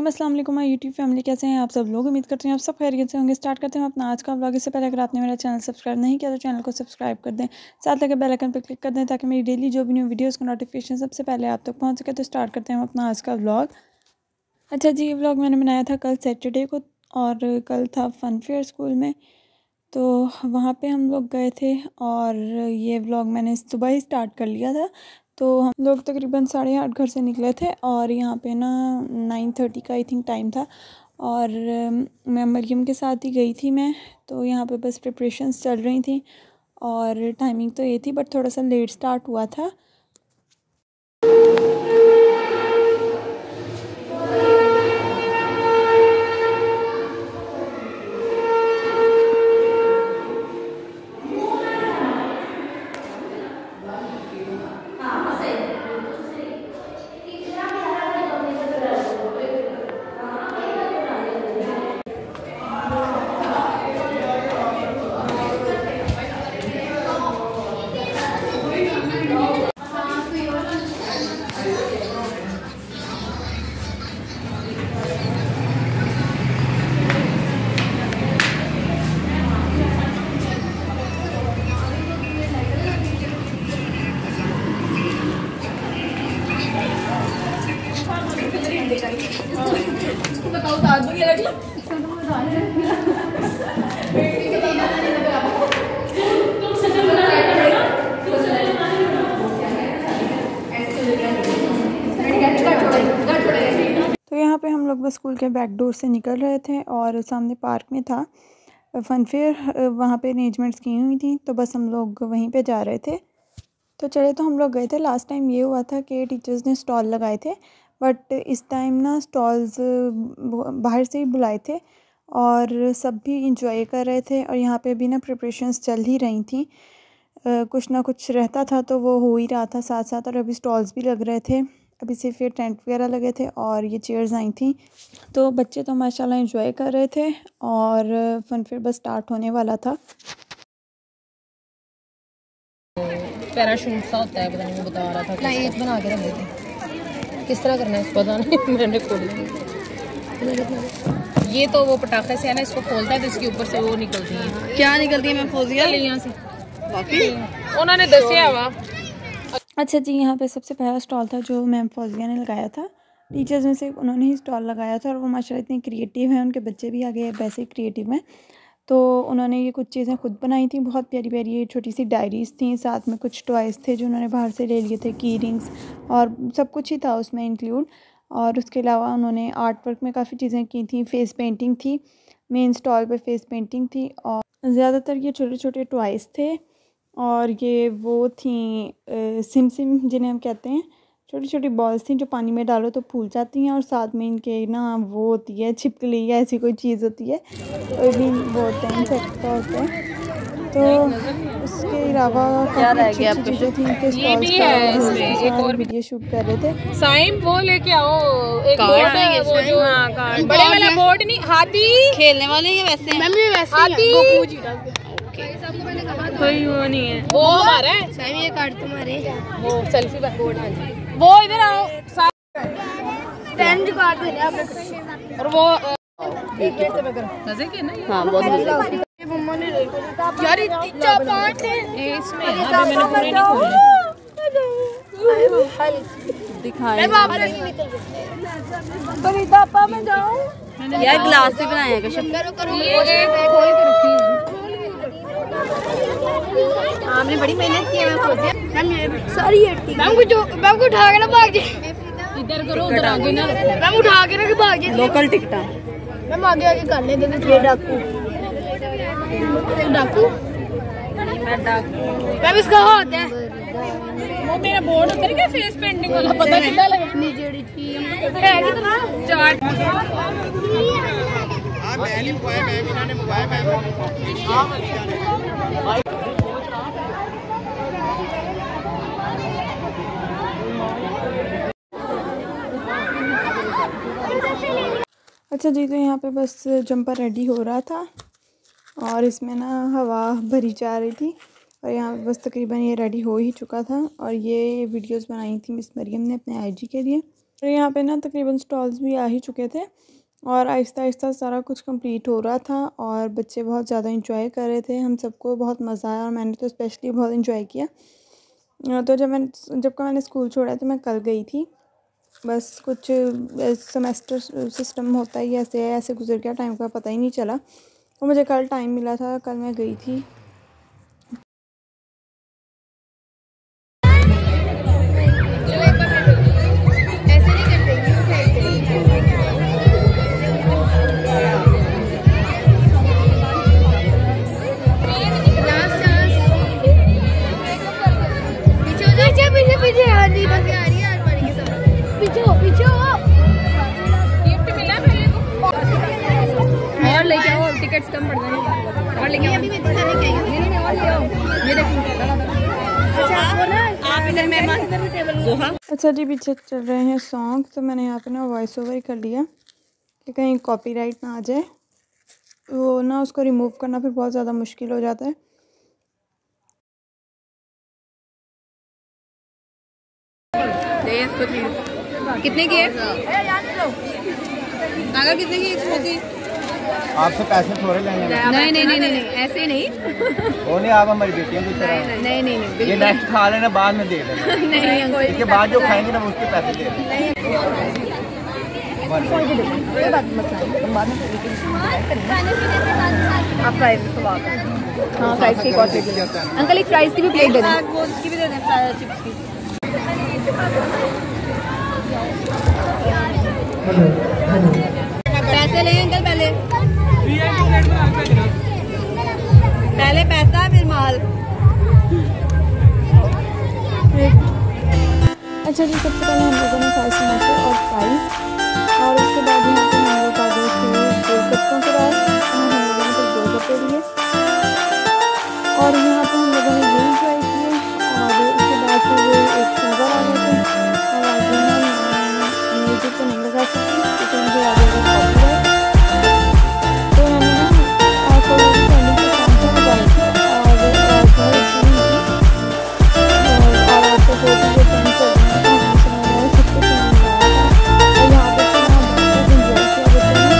रहीम अस्सलाम वालेकुम my YouTube family, कैसे हैं आप सब लोग। उम्मीद करते हैं आप सब खैरियत से होंगे। स्टार्ट करते हैं अपना आज का व्लॉग। इससे पहले अगर आपने मेरा चैनल सब्सक्राइब नहीं किया तो चैनल को सब्सक्राइब कर दें, साथ लगे बेल आइकन पर क्लिक कर दें ताकि मेरी डेली जो भी न्यू वीडियोज़ का नोटिफिकेशन सबसे पहले आप तक पहुँच सके। तो स्टार्ट करते हैं अपना आज का व्लॉग। अच्छा जी, ये व्लॉग मैंने बनाया था कल सैटरडे को और कल था फन फेयर स्कूल में, तो वहाँ पे हम लोग गए थे और ये व्लॉग मैंने सुबह ही स्टार्ट कर लिया था। तो हम लोग तकरीबन 8:30 घर से निकले थे और यहाँ पे ना 9:30 का आई थिंक टाइम था और मैं मरियम के साथ ही गई थी मैं। तो यहाँ पे बस प्रिपरेशंस चल रही थी और टाइमिंग तो ये थी बट थोड़ा सा लेट स्टार्ट हुआ था। तो यहाँ पे हम लोग बस स्कूल के बैक डोर से निकल रहे थे और सामने पार्क में था फन फेयर, वहाँ पे अरेंजमेंट्स की हुई थी तो बस हम लोग वहीं पे जा रहे थे। तो चले तो हम लोग गए थे। लास्ट टाइम ये हुआ था कि टीचर्स ने स्टॉल लगाए थे बट इस टाइम ना स्टॉल्स बाहर से ही बुलाए थे और सब भी इंजॉय कर रहे थे और यहाँ पे भी ना प्रिपरेशंस चल ही रही थी। कुछ ना कुछ रहता था तो वो हो ही रहा था साथ साथ। और अभी स्टॉल्स भी लग रहे थे, अभी से फिर टेंट वगैरह लगे थे और ये चेयर्स आई थी। तो बच्चे तो माशाल्लाह इंजॉय कर रहे थे और फन फेयर बस स्टार्ट होने वाला था। पैराशूट सा होता है, पता नहीं वो बता रहा था। लाइट बना के रख देते, किस तरह करना है इसको पता नहीं। मैंने खोल ये तो वो पटाखे से है ना, इसको खोलता है तो इसके ऊपर से वो निकलती है। क्या निकलती है? मैं फोजिया यहाँ से वाकई उन्होंने दसिया हुआ। अच्छा जी, यहाँ पे सबसे पहला स्टॉल था जो मैम फौजिया ने लगाया था। टीचर्स में से उन्होंने ही स्टॉल लगाया था और वो माशाल्लाह इतनी क्रिएटिव हैं, उनके बच्चे भी आगे वैसे ही क्रिएटिव हैं। तो उन्होंने ये कुछ चीज़ें खुद बनाई थी, बहुत प्यारी प्यारी ये छोटी सी डायरीज़ थी, साथ में कुछ टॉयज़ थे जो उन्होंने बाहर से ले लिए थे, की रिंग्स और सब कुछ ही था उसमें इंक्लूड। और उसके अलावा उन्होंने आर्ट वर्क में काफ़ी चीज़ें की थी, फेस पेंटिंग थी, मेन स्टॉल पे फेस पेंटिंग थी और ज़्यादातर ये छोटे छोटे टॉयज़ थे। और ये वो थी सिम सिम जिन्हें हम कहते हैं, छोटी छोटी बॉल्स थी जो पानी में डालो तो फूल जाती हैं और साथ में इनके ना वो होती है छिपकली या ऐसी कोई चीज़ होती है, तो भी बोलते हैं इंसेक्ट का होता है। तो उसके अलावा काफ़ी अच्छी अच्छी चीज़ें थी इनके स्टॉल्स पर। एक और वीडियो शूट कर रहे थे। साइम वो लेके आओ एक बोर्ड है वो जो बड़े वाला बोर्ड नहीं, हाथी खेलने वाले हैं वैसे। मैं भी वैसे हाथी कोई वो नहीं है, वो हमारा है। साइम ये कार्ड तुम्हारे, वो सेल्फी बोर्ड है वो इधर आओ। पेन कार्ड देने आपने और वो मजे के ना। हाँ बहुत मजे। मम्मा ने यार इतनी चापाट है इसमें, अभी मैंने पूरे नहीं खोले दिखाए। पापा मैं जाऊं यार, ग्लास भी बनाया है कश्यप। ये खोल के रखी आपने, बड़ी मेहनत की है। मैं खोल दिया मैम, ये सारी हट्टी मैम को उठा के ना भाग जाए। इधर करो उधर आगे ना, मैम उठा के ना भाग जाए। लोकल टिकटा मैम आगे आगे कर ले देते। ये डाकू डाकू मैम इसका हाथ है। वो मेरा बोर्ड उतर गया फेस पेंटिंग वाला, पता कितना लगा जेडी थी है कितना चार्ट। हां मैं नहीं बुआया, मैं इन्होंने बुआया मैं। अच्छा जी, तो यहाँ पे बस जंपर रेडी हो रहा था और इसमें ना हवा भरी जा रही थी और यहाँ बस तकरीबन ये रेडी हो ही चुका था। और ये वीडियोस बनाई थी मिस मरियम ने अपने आईजी के लिए। तो यहाँ पे ना तकरीबन स्टॉल्स भी आ ही चुके थे और आहिस्ता आहिस्ता सारा कुछ कंप्लीट हो रहा था और बच्चे बहुत ज़्यादा इंजॉय कर रहे थे। हम सबको बहुत मज़ा आया और मैंने तो स्पेशली बहुत इंजॉय किया। तो जब मैंने स्कूल छोड़ा तो मैं कल गई थी। बस कुछ सेमेस्टर सिस्टम होता ही ऐसे गुजर गया, टाइम का पता ही नहीं चला। तो मुझे कल टाइम मिला था, कल मैं गई थी। टिकट्स कम पड़ जाएंगे और लेके अभी मैं इधर लेके आई हूं। नहीं और ले आओ, ये देखो। अच्छा आपको ना आप इधर मेहमान इधर भी टेबल। अच्छा जी, पीछे चल रहे हैं सॉन्ग, तो मैंने यहाँ पे ना वॉइस ओवर ही कर लिया कि कहीं कॉपीराइट ना आ जाए। वो ना उसको रिमूव करना फिर बहुत ज़्यादा मुश्किल हो जाता है। कितने की है? अगर कितने की होगी? आपसे पैसे थोड़े लेंगे। नहीं ऐसे नहीं। वो नहीं, आप हमारी बेटियां की तरह। नहीं ये नेक्स्ट खा लेना, बाद में दे देना। नहीं इसके बाद जो खाएंगे ना उसके पैसे दे देना। आप फ्राइज हाँ फ्राइज की कॉस्ट ले अंकल, एक फ्राइज की भी प्लेट दे दें। उसकी भी दे दें चिप्स की। पैसे लें अंकल, पहले पैसा फिर माल। अच्छा जी, सबसे पहले हम लोगों ने खाए समोसे और फ्राइज और उसके बाद यहाँ पे हम लोग आ गए थे गोलगप्पों के बाद हम लोगों ने कुछ गोलगप्पे लिए और यहाँ पे हम लोगों ने ये इंजॉय किए और उसके बाद फिर एक सिंगर आ गए थे और आगे हम म्यूजिक तो नहीं लगा सकती क्योंकि मुझे आगे कॉपीराइट। तो मैंने ना ट्रेंडिंग के सॉन्ग से लगाई थी और आपको जो भी ये ट्रेंड चल रहे हैं सब कुछ मैंने लगाया था और यहाँ पे फिर हम बहुत इंजॉय किया बच्चों ने।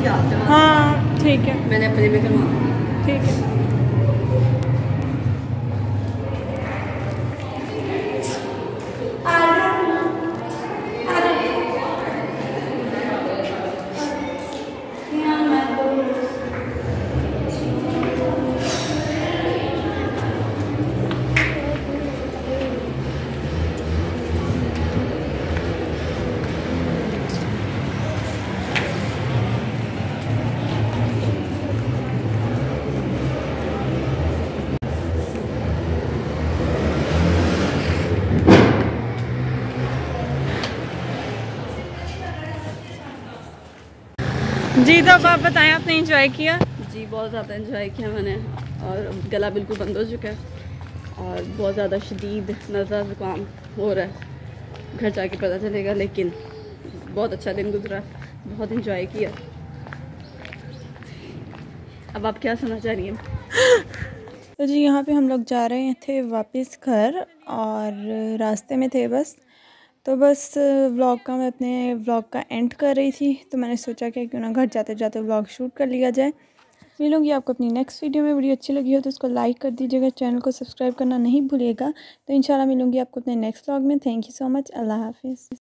हाँ ठीक है, मैंने अपने में करवा। ठीक है। जी तो अब आप बताएं, आपने एंजॉय किया? जी बहुत ज़्यादा एंजॉय किया मैंने, और गला बिल्कुल बंद हो चुका है और बहुत ज़्यादा शदीद नज़ला ज़ुकाम हो रहा है। घर जाके पता चलेगा, लेकिन बहुत अच्छा दिन गुजरा, बहुत एंजॉय किया। अब आप क्या सुनना चाह रही हैं? तो जी यहाँ पे हम लोग जा रहे थे वापस घर और रास्ते में थे तो बस व्लॉग का मैं अपने व्लॉग का एंड कर रही थी, तो मैंने सोचा कि क्यों ना घर जाते जाते व्लॉग शूट कर लिया जाए। मिलूंगी आपको अपनी नेक्स्ट वीडियो में। वीडियो अच्छी लगी हो तो उसको लाइक कर दीजिएगा, चैनल को सब्सक्राइब करना नहीं भूलिएगा। तो इंशाल्लाह मिलूंगी आपको अपने नेक्स्ट व्लॉग में। Thank you so much. अल्लाह हाफिज़।